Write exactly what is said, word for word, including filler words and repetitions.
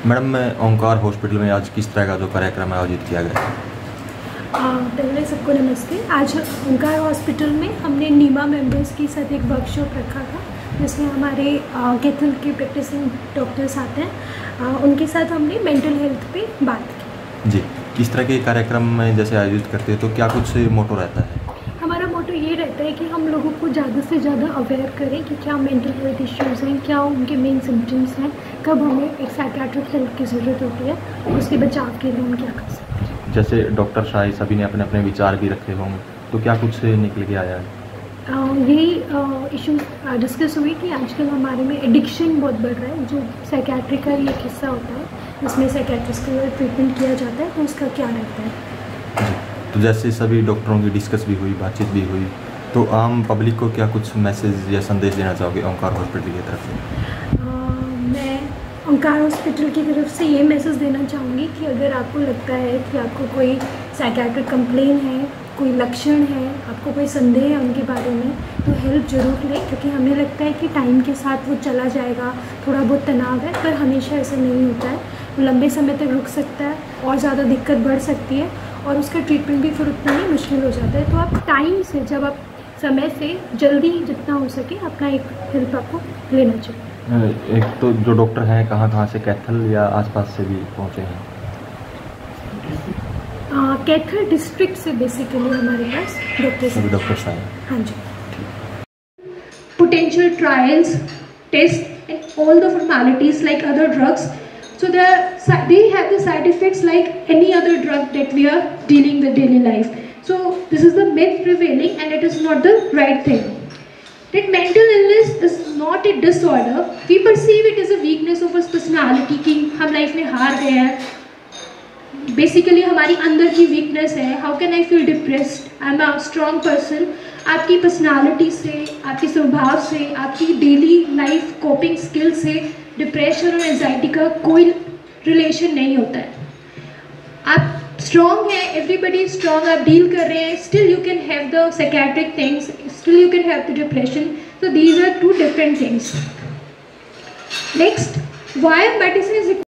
Madam, मैं ओंकार hospital में आज किस तरह का जो कार्यक्रम आयोजित किया गया? पहले सबको नमस्ते। आज ओंकार हॉस्पिटल में हमने नीमा मेंबर्स के साथ एक वर्कशॉप रखा था, जिसमें हमारे कैथल के प्रैक्टिसिंग डॉक्टर्स आते हैं। उनके साथ हमने मेंटल हेल्थ पे बात की। जी, किस तरह के कार्यक्रम में जैसे आयोजित करते हैं तो क्या कुछ मोटो रहता है? हमारा मोटो ये रहता है कि हम लोगों को ज़्यादा से ज़्यादा अवेयर करें कि क्या मेंटल हेल्थ इश्यूज़ हैं, क्या उनके मेन सिम्टम्स हैं, कब हमें एक साइकियाट्रिक हेल्प की ज़रूरत होती है, उसके बचाव के लिए हम क्या कर सकते हैं। जैसे डॉक्टर शाही सभी ने अपने अपने विचार भी रखे होंगे, तो क्या कुछ निकल के आया है? यही इश्यूज डिस्कस हुई कि आजकल हमारे में एडिक्शन बहुत बढ़ रहा है, जो साइकियाट्रिक का एक हिस्सा होता है, जिसमें साइकियाट्रिस्ट का ट्रीटमेंट किया जाता है, तो उसका क्या रहता है। जी, तो जैसे सभी डॉक्टरों की डिस्कस भी हुई, बातचीत भी हुई, तो आम पब्लिक को क्या कुछ मैसेज या संदेश देना चाहोगे ओंकार हॉस्पिटल की तरफ से? मैं ओंकार हॉस्पिटल की तरफ से ये मैसेज देना चाहूँगी कि अगर आपको लगता है कि आपको कोई साइकियाट्रिक कंप्लेन है, कोई लक्षण है, आपको कोई संदेह है उनके बारे में, तो हेल्प ज़रूर लें, क्योंकि हमें लगता है कि टाइम के साथ वो चला जाएगा, थोड़ा बहुत तनाव है, पर हमेशा ऐसा नहीं होता है। वो लंबे समय तक रुक सकता है और ज़्यादा दिक्कत बढ़ सकती है, और उसका ट्रीटमेंट भी फिर उतना ही मुश्किल हो जाता है। तो आप टाइम से, जब आप समय से जल्दी जितना हो सके अपना एक हेल्प आपको लेना चाहिए। एक तो जो डॉक्टर हैं कहाँ कहाँ से, कैथल या आसपास से भी पहुँचे हैं? कैथल डिस्ट्रिक्ट से बेसिकली हमारे पास डॉक्टर्स हैं। डॉक्टर्स हैं। हाँ जी। Potential trials, tests and all the formalities like other drugs. So they they have the side effects like any other drug that we are dealing with daily life. So this is the myth prevailing and it is not the right thing. That mental illness is not a disorder. We perceive it as a weakness of our personality कि हम life में हार गए हैं, basically हमारी अंदर की weakness है। How can I feel depressed, I am a strong person. आपकी पर्सनालिटी से, आपके स्वभाव से, आपकी डेली लाइफ कोपिंग स्किल से डिप्रेशन और एंजाइटी का कोई रिलेशन नहीं होता है। आप स्ट्रॉन्ग हैं, एवरीबडी स्ट्रॉन्ग, आप डील कर रहे हैं, still you can have the psychiatric things, still you can have the depression. So these are two different things. Next, why medicine is